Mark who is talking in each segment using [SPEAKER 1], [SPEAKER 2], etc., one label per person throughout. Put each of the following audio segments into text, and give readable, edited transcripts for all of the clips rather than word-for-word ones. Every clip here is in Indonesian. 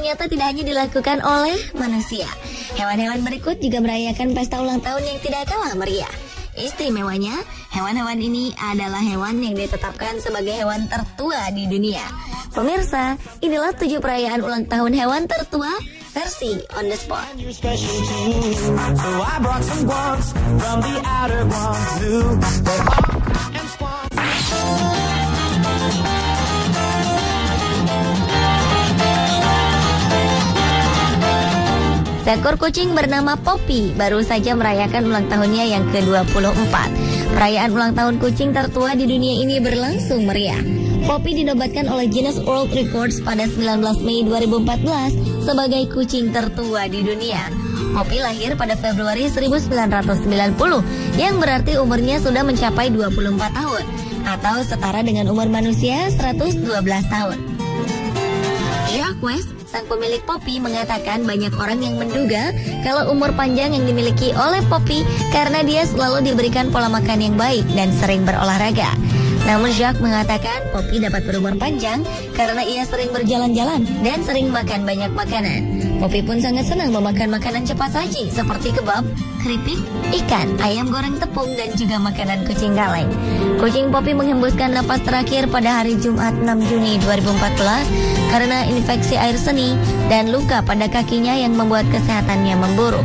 [SPEAKER 1] ternyata tidak hanya dilakukan oleh manusia. Hewan-hewan berikut juga merayakan pesta ulang tahun yang tidak kalah meriah. Istimewanya, hewan-hewan ini adalah hewan yang ditetapkan sebagai hewan tertua di dunia. Pemirsa, inilah 7 perayaan ulang tahun hewan tertua versi On The Spot. Seekor kucing bernama Poppy baru saja merayakan ulang tahunnya yang ke-24. Perayaan ulang tahun kucing tertua di dunia ini berlangsung meriah. Poppy dinobatkan oleh Guinness World Records pada 19 Mei 2014 sebagai kucing tertua di dunia. Poppy lahir pada Februari 1990, yang berarti umurnya sudah mencapai 24 tahun, atau setara dengan umur manusia 112 tahun. Jacques West, sang pemilik Poppy, mengatakan banyak orang yang menduga kalau umur panjang yang dimiliki oleh Poppy karena dia selalu diberikan pola makan yang baik dan sering berolahraga. Namun Jacques mengatakan Poppy dapat berumur panjang karena ia sering berjalan-jalan dan sering makan banyak makanan. Poppy pun sangat senang memakan makanan cepat saji seperti kebab, keripik, ikan, ayam goreng tepung, dan juga makanan kucing kaleng. Kucing Poppy menghembuskan napas terakhir pada hari Jumat 6 Juni 2014 karena infeksi air seni dan luka pada kakinya yang membuat kesehatannya memburuk.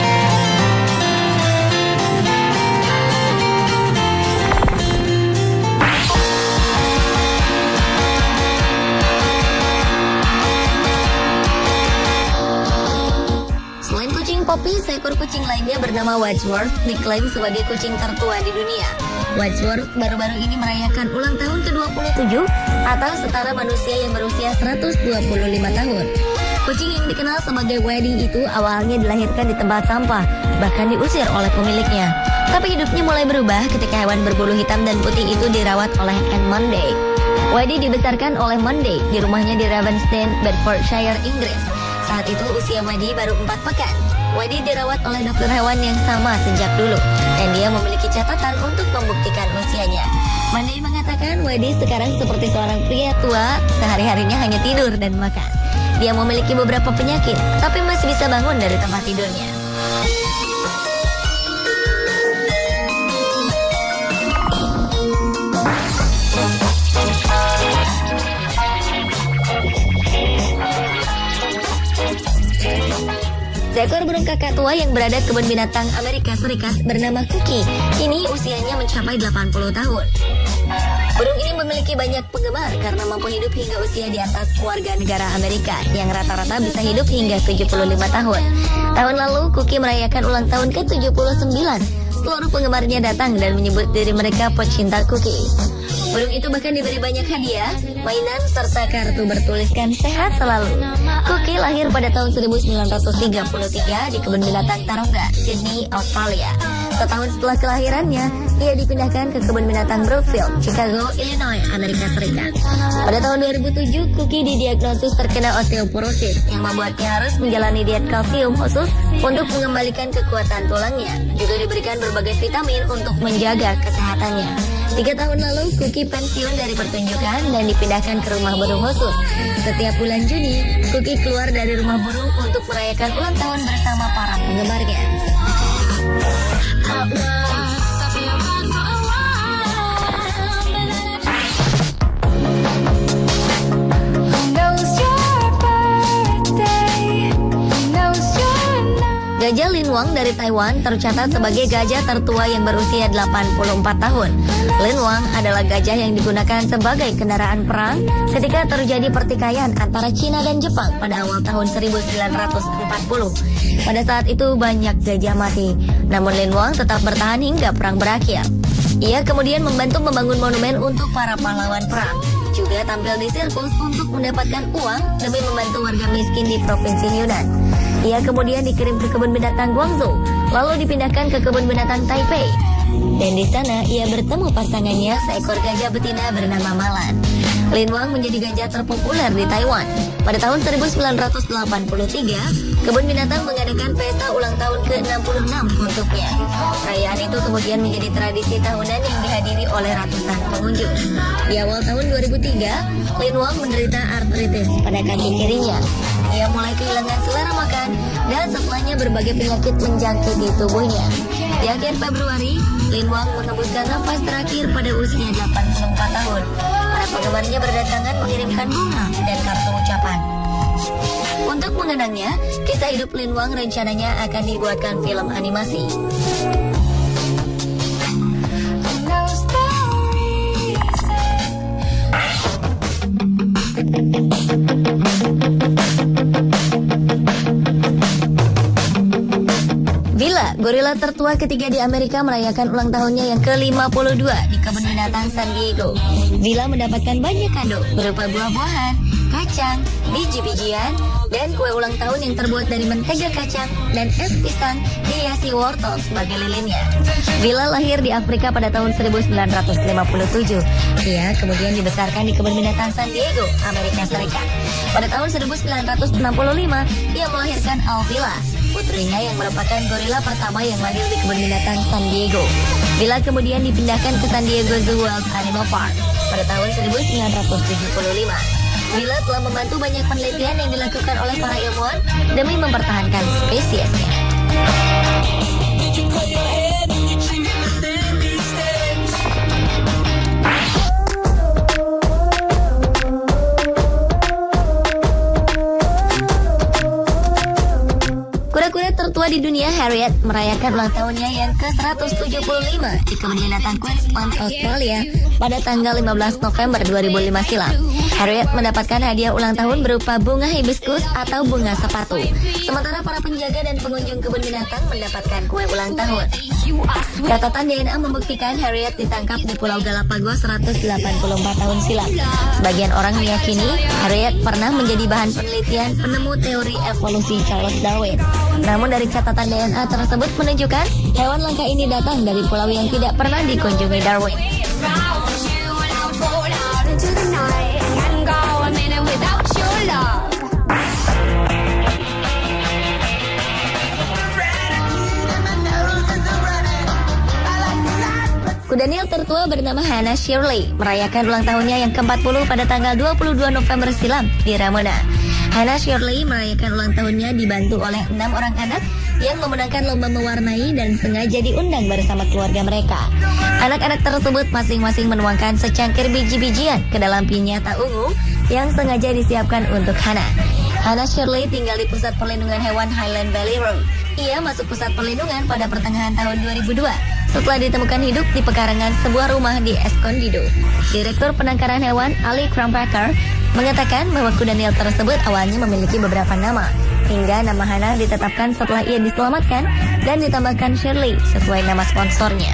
[SPEAKER 1] Poppy, seekor kucing lainnya bernama Wadsworth diklaim sebagai kucing tertua di dunia. Wadsworth baru-baru ini merayakan ulang tahun ke-27 atau setara manusia yang berusia 125 tahun. Kucing yang dikenal sebagai Waddy itu awalnya dilahirkan di tempat sampah, bahkan diusir oleh pemiliknya. Tapi hidupnya mulai berubah ketika hewan berbulu hitam dan putih itu dirawat oleh Anne Monday. Waddy dibesarkan oleh Monday di rumahnya di Ravensden, Bedfordshire, Inggris. Saat itu usia Waddy baru 4 pekan. Waddy dirawat oleh dokter hewan yang sama sejak dulu, dan dia memiliki catatan untuk membuktikan usianya. Monday mengatakan Waddy sekarang seperti seorang pria tua, sehari-harinya hanya tidur dan makan. Dia memiliki beberapa penyakit, tapi masih bisa bangun dari tempat tidurnya. Seekor burung kakak tua yang berada di kebun binatang Amerika Serikat bernama Cookie, kini usianya mencapai 80 tahun. Burung ini memiliki banyak penggemar karena mampu hidup hingga usia di atas warga negara Amerika yang rata-rata bisa hidup hingga 75 tahun. Tahun lalu, Cookie merayakan ulang tahun ke-79. Seluruh penggemarnya datang dan menyebut diri mereka pecinta Cookie. Burung itu bahkan diberi banyak hadiah, mainan, serta kartu bertuliskan sehat selalu. Cookie lahir pada tahun 1933 di kebun binatang Taronga, Sydney, Australia. Setahun setelah kelahirannya, ia dipindahkan ke kebun binatang Brookfield, Chicago, Illinois, Amerika Serikat. Pada tahun 2007, Cookie didiagnosis terkena osteoporosis yang membuatnya harus menjalani diet kalsium khusus untuk mengembalikan kekuatan tulangnya. Juga diberikan berbagai vitamin untuk menjaga kesehatannya. 3 tahun lalu, Cookie pensiun dari pertunjukan dan dipindahkan ke rumah burung khusus. Setiap bulan Juni, Cookie keluar dari rumah burung untuk merayakan ulang tahun bersama para penggemarnya. Gajah Linwang dari Taiwan tercatat sebagai gajah tertua yang berusia 84 tahun. Linwang adalah gajah yang digunakan sebagai kendaraan perang ketika terjadi pertikaian antara Cina dan Jepang pada awal tahun 1940. Pada saat itu banyak gajah mati, namun Linwang tetap bertahan hingga perang berakhir. Ia kemudian membantu membangun monumen untuk para pahlawan perang. Juga tampil di sirkus untuk mendapatkan uang demi membantu warga miskin di provinsi Yunnan. Ia kemudian dikirim ke kebun binatang Guangzhou, lalu dipindahkan ke kebun binatang Taipei. Dan di sana ia bertemu pasangannya, seekor gajah betina bernama Malan. Linwang menjadi gajah terpopuler di Taiwan. Pada tahun 1983, kebun binatang mengadakan pesta ulang tahun ke-66 untuknya. Perayaan itu kemudian menjadi tradisi tahunan yang dihadiri oleh ratusan pengunjung. Di awal tahun 2003, Linwang menderita artritis pada kaki kirinya. ia mulai kehilangan selera makan dan setelahnya berbagai penyakit menjangkiti tubuhnya. Di akhir Februari, Lin Wang mengembuskan nafas terakhir pada usia 84 tahun. Para penggemarnya berdatangan mengirimkan bunga dan kartu ucapan. Untuk mengenangnya, kisah hidup Lin Wang rencananya akan dibuatkan film animasi. Villa, gorila tertua ketiga di Amerika, merayakan ulang tahunnya yang ke-52 di kebun binatang San Diego. Villa mendapatkan banyak kado berupa buah-buahan, kacang, biji-bijian, dan kue ulang tahun yang terbuat dari mentega kacang dan es pisang dihiasi wortel sebagai lilinnya. Villa lahir di Afrika pada tahun 1957. Ia kemudian dibesarkan di kebun binatang San Diego, Amerika Serikat. Pada tahun 1965, ia melahirkan Alvilla, putrinya yang merupakan gorila pertama yang lahir di kebun binatang San Diego. Villa kemudian dipindahkan ke San Diego Zoo Wild Animal Park pada tahun 1975. Villa telah membantu banyak penelitian yang dilakukan oleh para ilmuwan demi mempertahankan spesiesnya. Kura-kura tertua di dunia, Harriet, merayakan ulang tahunnya yang ke-175 di kebun binatang Queensland, Australia pada tanggal 15 November 2005 silam. Harriet mendapatkan hadiah ulang tahun berupa bunga hibiscus atau bunga sepatu. Sementara para penjaga dan pengunjung kebun binatang mendapatkan kue ulang tahun. Catatan DNA membuktikan Harriet ditangkap di Pulau Galapagos 184 tahun silam. Sebagian orang meyakini Harriet pernah menjadi bahan penelitian penemu teori evolusi Charles Darwin. Namun dari catatan DNA tersebut menunjukkan hewan langka ini datang dari pulau yang tidak pernah dikunjungi Darwin. Kuda Nil tertua bernama Hannah Shirley merayakan ulang tahunnya yang ke-40 pada tanggal 22 November silam di Ramona. Hannah Shirley merayakan ulang tahunnya dibantu oleh 6 orang anak yang memenangkan lomba mewarnai dan sengaja diundang bersama keluarga mereka. Anak-anak tersebut masing-masing menuangkan secangkir biji-bijian ke dalam pinyata ungu yang sengaja disiapkan untuk Hannah. Hannah Shirley tinggal di pusat perlindungan hewan Highland Valley Road. Ia masuk pusat perlindungan pada pertengahan tahun 2002 setelah ditemukan hidup di pekarangan sebuah rumah di Escondido. Direktur Penangkaran Hewan Ali Crumpacker mengatakan bahwa kuda Nil tersebut awalnya memiliki beberapa nama, hingga nama Hannah ditetapkan setelah ia diselamatkan dan ditambahkan Shirley sesuai nama sponsornya.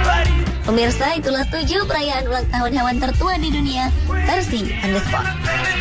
[SPEAKER 1] Pemirsa, itulah 7 perayaan ulang tahun hewan tertua di dunia versi On The Spot.